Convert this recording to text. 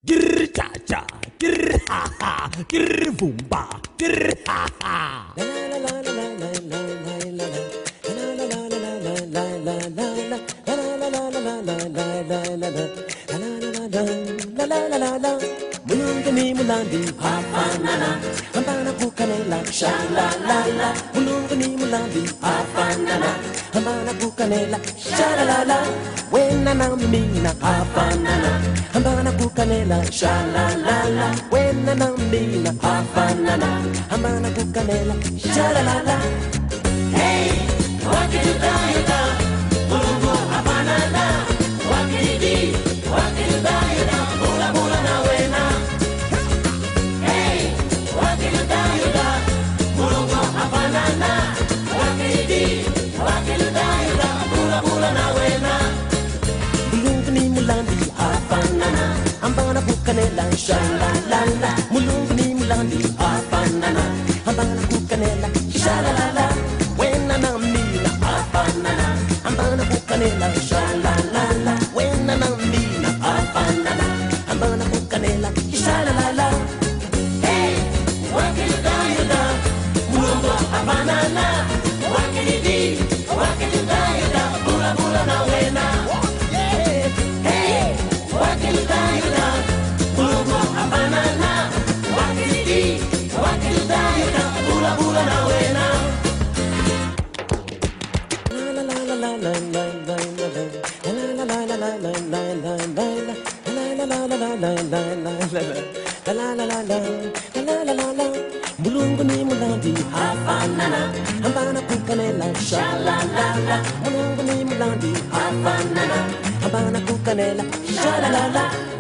Grr cha cha, grr ha ha, grr boom ba, grr ha ha. La la la la la la la la la. La la la la la la la la la. La la la la la la la la la la. La la la la la. Mulungu ni mulandi hafanana, ambana kukanela sha la la la. Mulungu ni mulandi hafanana, ambana kukanela sha la la la. Wena na mina hafanana, ambana kukanela sha la la la. Wena na mina hafanana, ambana kukanela sha la la la. Hey, wakidayada, mulungu hafanana, wakidi, wakidayada, mula mula na wena. Hey, wakidayada, mulungu hafanana, wakidi, wakidayada, mula mula na wena. Mulungu ni mulandi hafanana, ambana kukanela sha la la la. Mulungu ni mulandi hafanana, ambana kukanela sha la la la. Wena na mina hafanana, ambana kukanela sha la la la. Wena na mina hafanana, ambana kukanela sha la la la. Hey, wakidayada, mulungu hafanana, wakidi, wakidayada, mula mula na wena. Hey, wakidayada, mulungu hafanana, wakidi, wakidayada, mula mula na wena. La la la la la la la la la. La la la la la la la la la la. La la la la la la la la la. La la la la la la la la. Mulungu ni mulandi hafanana, ambana kukanela sha la la la. Mulungu ni mulandi hafanana, ambana kukanela sha la la la.